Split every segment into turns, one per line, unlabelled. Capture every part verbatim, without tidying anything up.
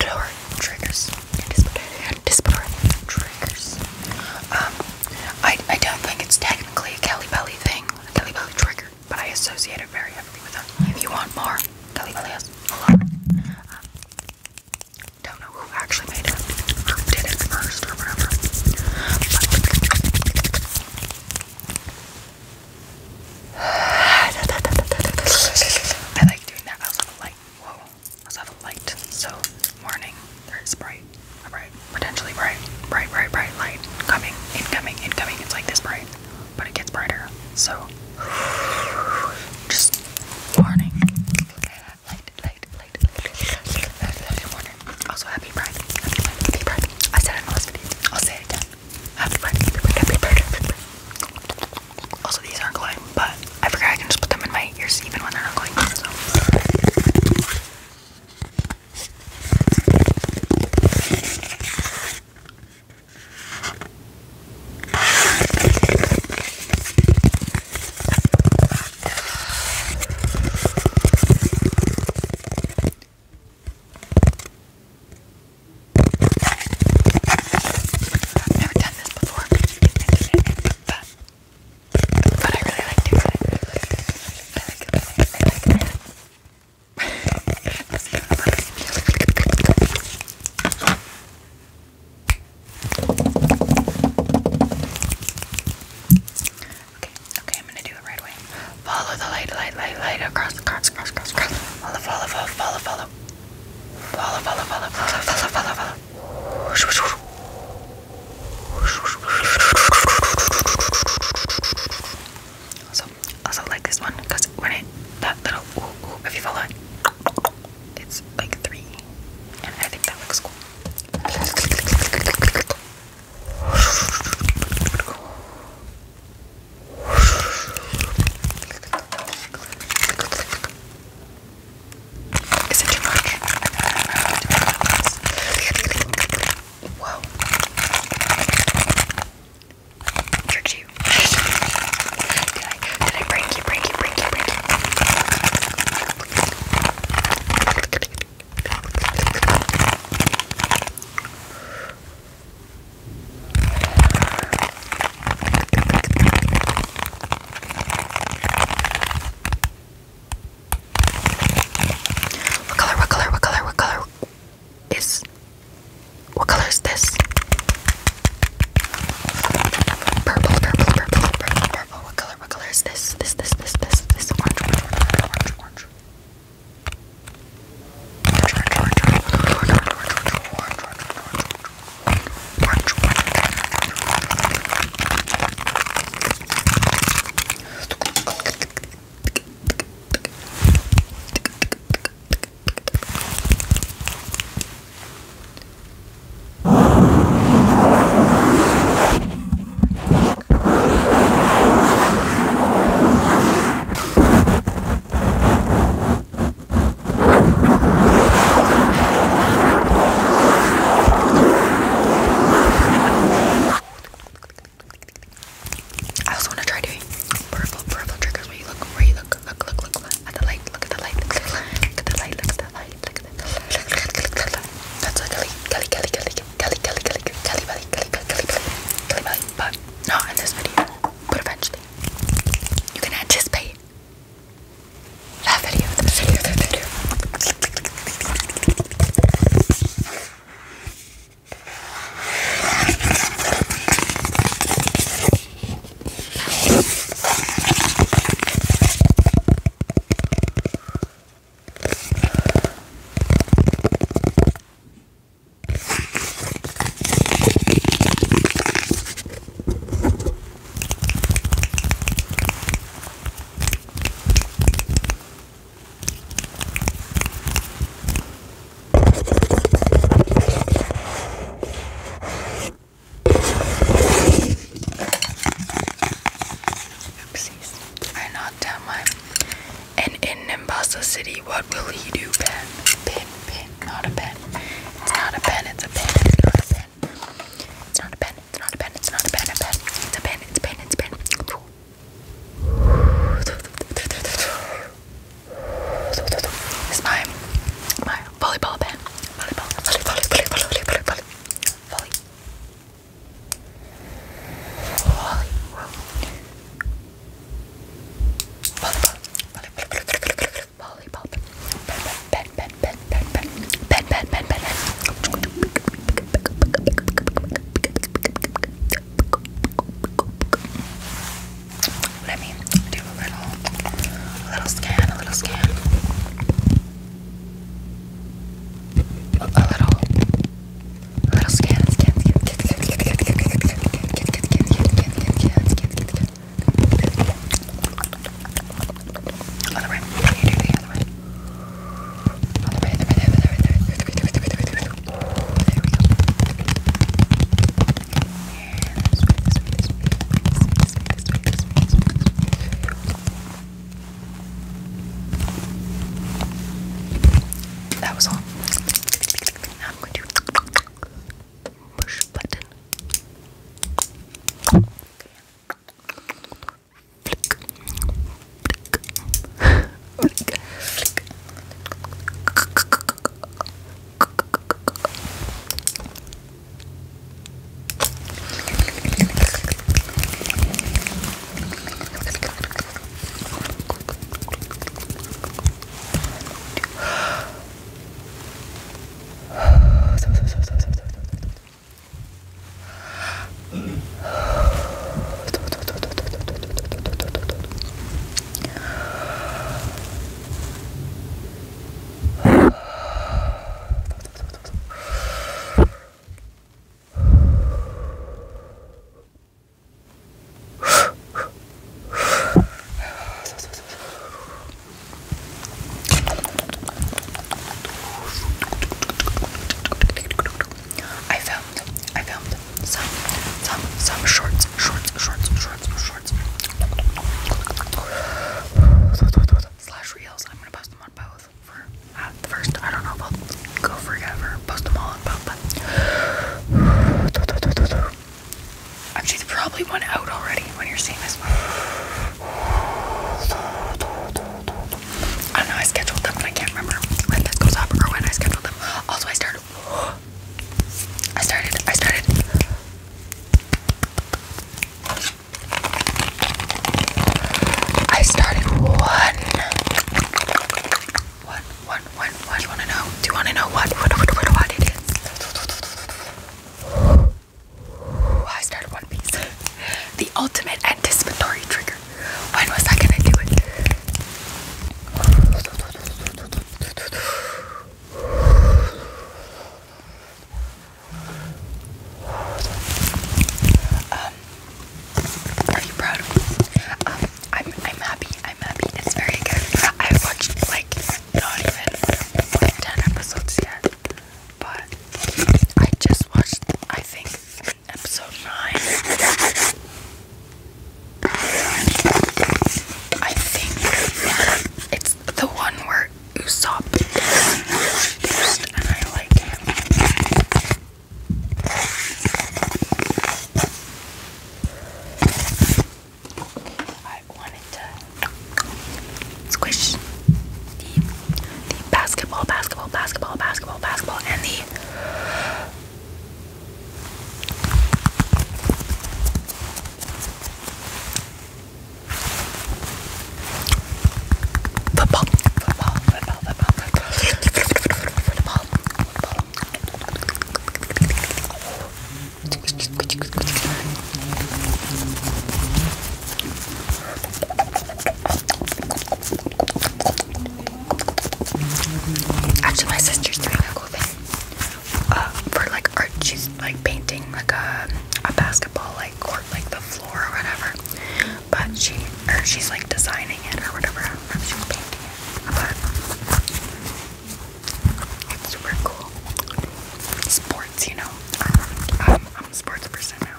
anticipatory triggers. Anticipatory, anticipatory triggers. Um, I, I don't think it's technically a Kelly Belly thing, a Kelly Belly trigger, but I associate it very heavily with them. If you want more, Kelly Belly has a lot. Um, don't know who actually made it, or did it first, or whatever. I like doing that. I also have a light. Whoa. I also have a light. So, morning, there is bright, a bright, potentially bright, bright, bright, bright light coming, incoming, incoming. It's like this bright, but it gets brighter. So, just warning. Light, light, light, light, warning. Also, happy Pride. Happy Pride, happy Pride. I said it in the last video. I'll say it again. Happy Pride, happy Pride, happy Pride, happy Pride. Also, these aren't glowing, but I forgot I can just put them in my ears even when they're not glowing. So. Follow the light, light, light, light across, across, across, across, across. Follow, follow, follow, follow, follow. Follow, follow, follow, follow, follow, follow, follow. Whoosh, whoosh, whoosh. Whoosh, whoosh, whoosh. Also, also like this one, because when it, that little, ooh, ooh, if you follow it, it's like three, and I think that looks cool. Is it too much? Whoa. to know what, what, what, what, what it is? I started One Piece. The ultimate anticipatory trigger. When was I gonna do it? Um, are you proud of me? Um, I'm, I'm happy. I'm happy. It's very good. I've watched like not even like ten episodes yet, but I just watched, I think, episode nine. I think it's the one where Usopp is introduced, and I like him. I wanted to squish the the basketball, basketball, basketball, basketball, basketball, and the football, football, football, football, football, Actually, my sister's doing a cool thing. Uh, for like art, she's like painting like a a basketball like court, like the floor or whatever. But she, or she's like designing it or whatever. I don't know if she's painting it, but it's super cool. Sports, you know. Um, I'm a sports person now.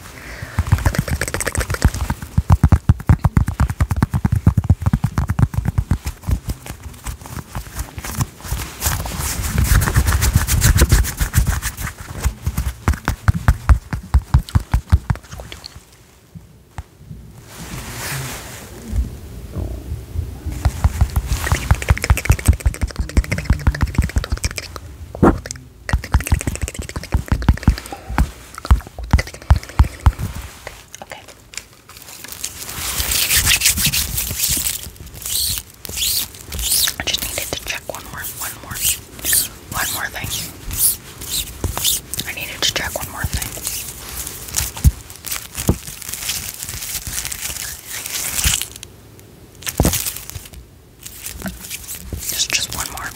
Okay. I just needed to check one more, one more, one more thing. I needed to check one more thing. Just, just one more.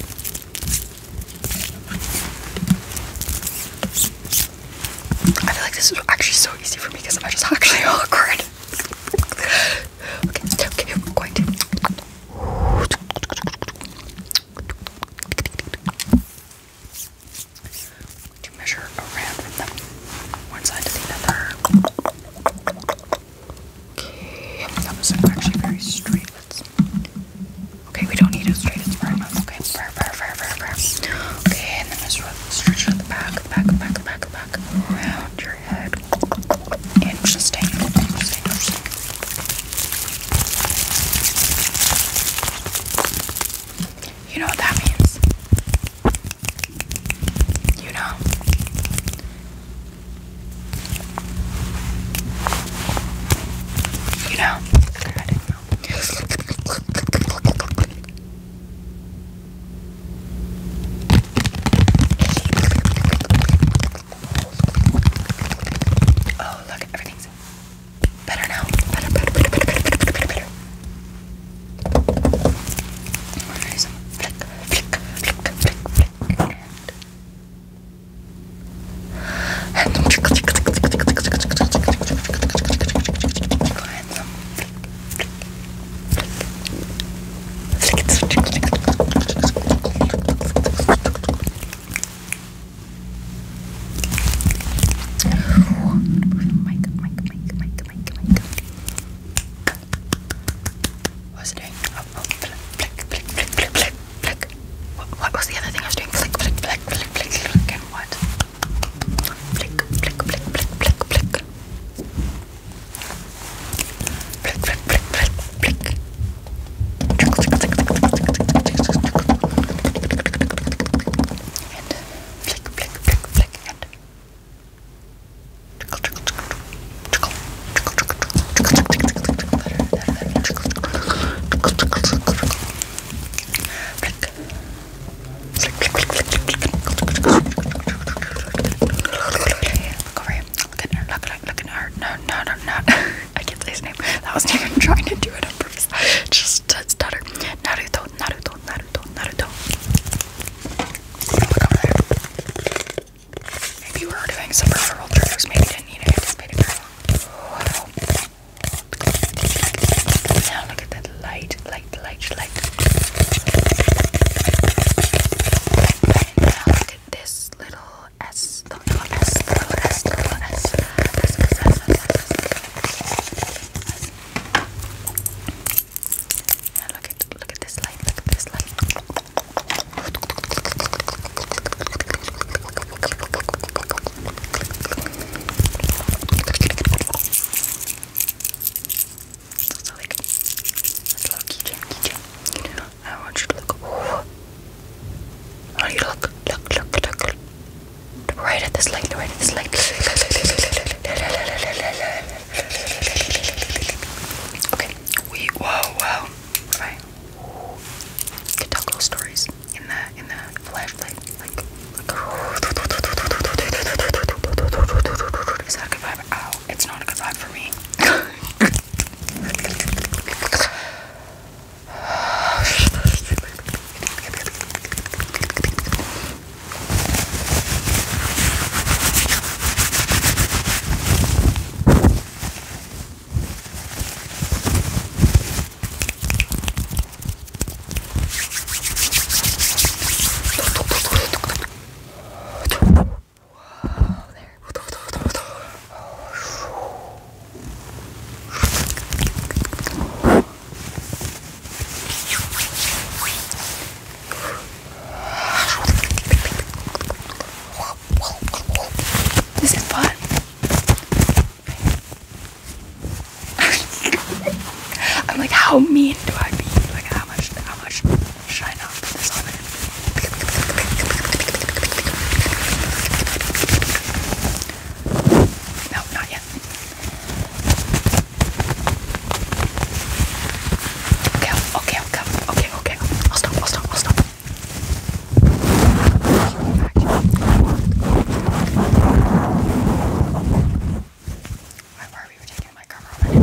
I feel like this is actually so easy for me because I'm just actually awkward. Okay, okay, we're going to. To measure around from them, one side to the other. Okay, that was actually very straight. Let's, okay, we don't need it straight. It's very much okay. Fair, fair, fair, fair, fair. Okay, and then let's stretch it at the back, back, back, back, back, around your head. Interesting, interesting, interesting. drawing some peripheral triggers. Maybe didn't need to anticipate it very long. Now look at that light, light, light, light. And now look at this little S, the little S, the little S, the little S. S, S, S, S, S, S. Now look at, look at this light, look at this light. So like, that's a little keychain, keychain. I want you to look. Ooh. I want you to look, look, look, look, look. Right at this light, right at this light. Okay, we, whoa, whoa. Right. You can tell ghost stories in the, in the flashlight. Like, like. Is that a good vibe? Ow, it's not a good vibe for me. This is fun. I'm like, how mean do I be? Like, how much, how much should I not put this on it? No, not yet. Okay, okay, okay, okay, okay. I'll stop, I'll stop, I'll stop. Why are we taking my camera already?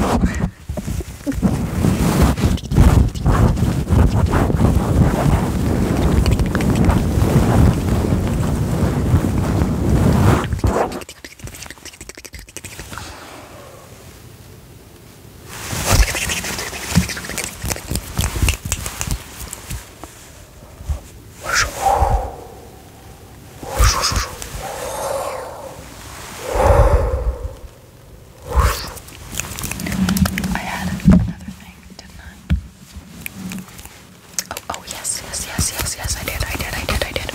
I had another thing, didn't I? Oh, oh yes, yes, yes, yes, yes, I did, I did, I did, I did.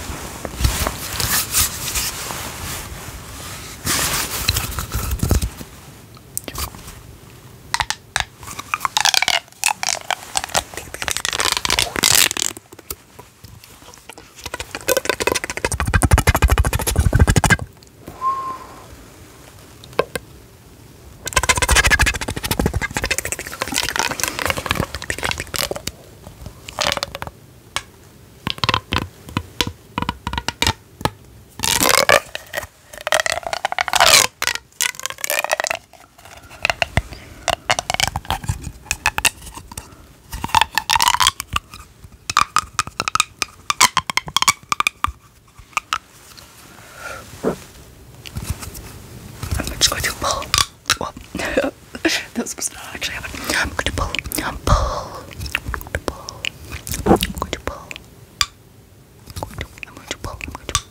I'm just going to pull. Well, that was supposed to not actually happen. I'm going to pull. I'm pull. I'm pull. I'm going to pull. I'm going to, I'm going to pull. I'm going to pull.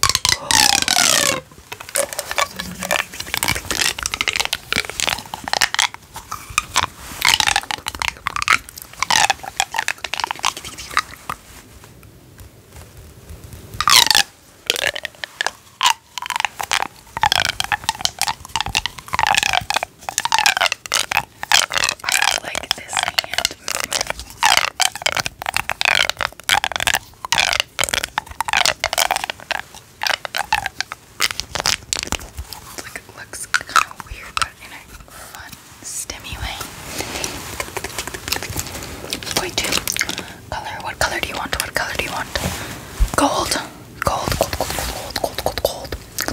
Like this hand movement. It's like, it looks kind of weird, but in a fun, stimmy way. Going to color. What color do you want? What color do you want? Gold. Gold. Gold. Gold. Gold. Gold. Gold. Gold.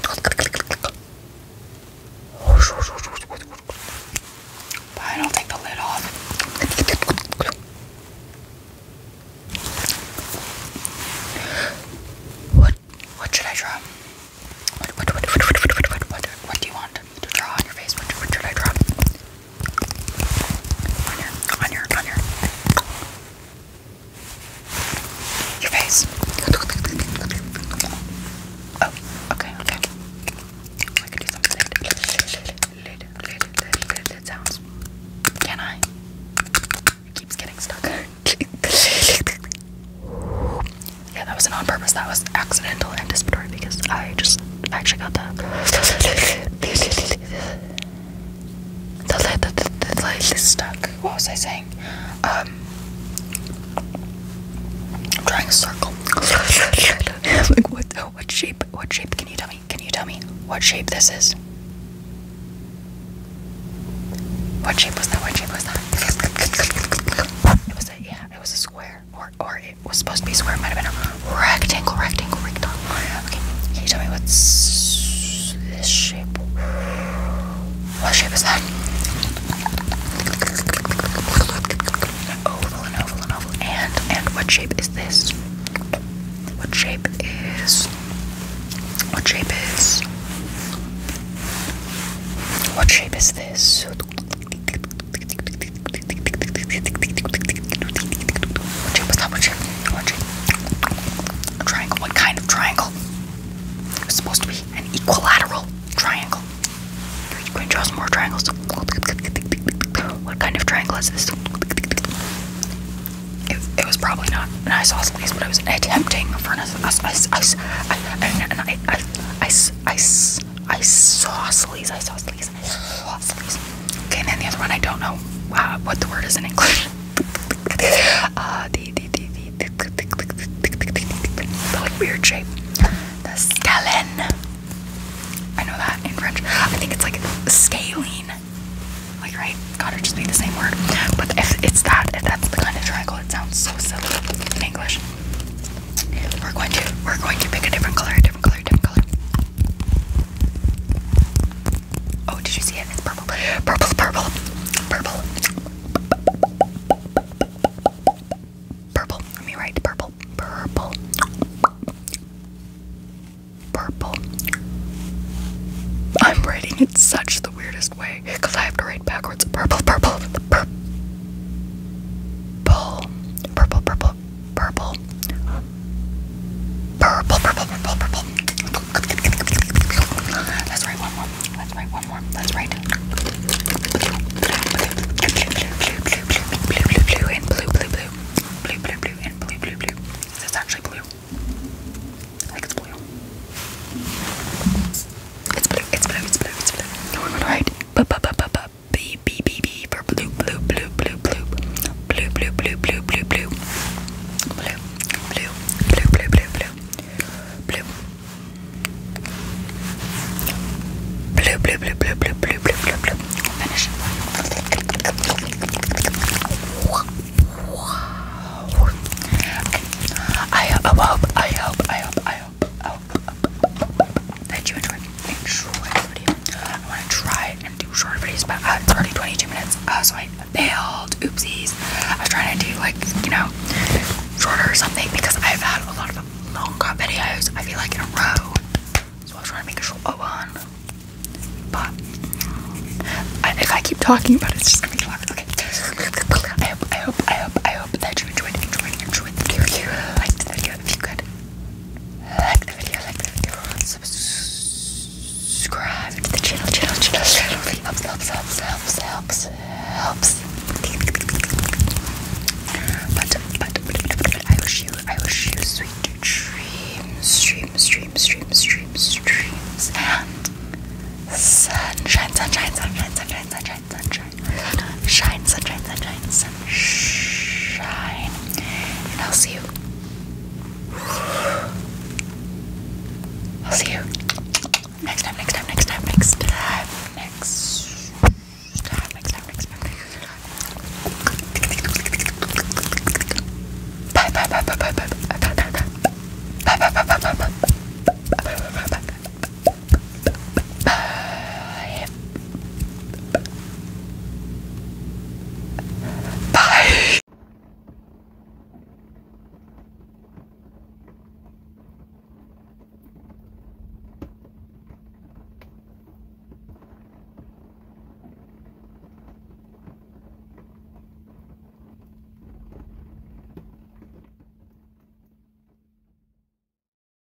But I don't take the lid off. What? What should I draw? What? What? What? What? What? What? What? gentle anticipatory because I just actually got the the lid the, the, the lid is stuck. What was I saying? Um, I'm drawing a circle. Like what? What shape? What shape? Can you tell me? Can you tell me what shape this is? What shape was that? What shape was that? It was a yeah. It was a square, or or it was supposed to be square. It might have been a rectangle, rectangle, rectangle. Okay. Can you tell me what's this shape? What shape is that? An oval, an oval, an oval. And and what shape is this? What shape is? What shape is? What shape is this? What shape is that? What shape? What shape? A triangle. What kind of triangle? It was supposed to be an equilateral triangle. Can we draw some more triangles? What kind of triangle is this? It, it was probably not an isosceles, but I was attempting for an isosceles. Isosceles. Isosceles. Isosceles. Okay, and then the other one, I don't know uh, what the word is in English. Uh, the, the, the, the, the, the, the, the like weird shape. The scalene. I know that in French. I think it's like scalene. Like, right? Gotta just be the same word. But if it's that, if that's the kind of triangle, it sounds so silly in English. We're going to, we're going to pick a different color, a different color, a different color. Oh, did you see it? It's purple. Purple, purple, purple. Purple. Let me write purple. Purple. Purple. I'm writing it such the weirdest way because I have to write backwards. Purple, purple, purple. Purple, purple, purple. Purple, purple, purple, purple. Let's write one more. Let's write one more. Let's write blue, blue, and blue, blue, blue. Blue, blue, blue, and blue, blue, blue. It's actually blue. I think it's blue. It's blue, it's blue, it's blue, it's blue. We're gonna write B, B, B, B for blue, blue, blue, blue, blue. Blue, blue, blue, blue, blue, blue. Blue, blue, blue, blue, blue, blue. Blue. Blue, blue, blue, blue, blue, blue, blue, blue, blue. Finish. I hope, I hope, I hope, I hope, I hope, I hope that you enjoyed, enjoyed the video. I want to try and do shorter videos, but uh, it's already twenty-two minutes, uh, so I failed. Oopsies. I was trying to do, like, you know, shorter or something because I've had a lot of long cut videos, I feel like, in a row. So I was trying to make a short one. But I, if I keep talking about it, it's just gonna be longer. Okay. I hope, I hope, I hope, I hope that you enjoyed, enjoyed, enjoyed the video. If you liked the video, if you could like the video, like the video, subscribe to the channel, channel, channel, channel. Helps, helps, helps, helps, helps, helps. But, but, but, but, I wish you, I wish you sweet dreams, dreams, dreams, dreams, dreams, dreams, and sunshine, sunshine, sunshine, sunshine, sunshine, sunshine, shine, sunshine, sunshine, sunshine, and I'll see you. I'll see you